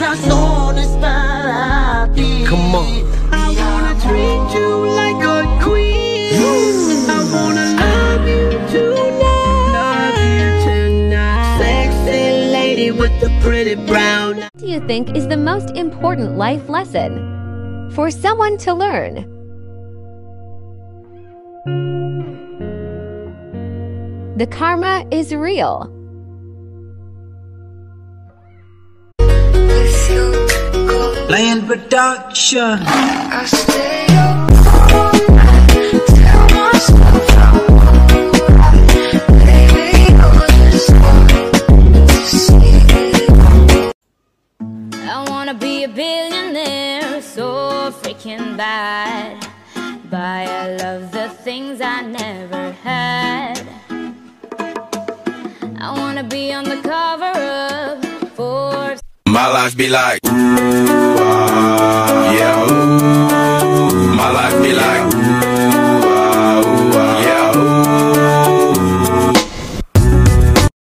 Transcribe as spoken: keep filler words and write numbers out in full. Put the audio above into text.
Come on. I wanna treat you like a queen. I wanna love you tonight. Love you tonight. Sexy lady with the pretty brown. What do you think is the most important life lesson for someone to learn? The karma is real. Land production. I stay up all night, tell myself I won't cry. Baby, you're just one to see it. I wanna be a billionaire, so freaking bad. Buy all of the things I never had. I wanna be on the cover of Forbes. My life be like, ooh, ah.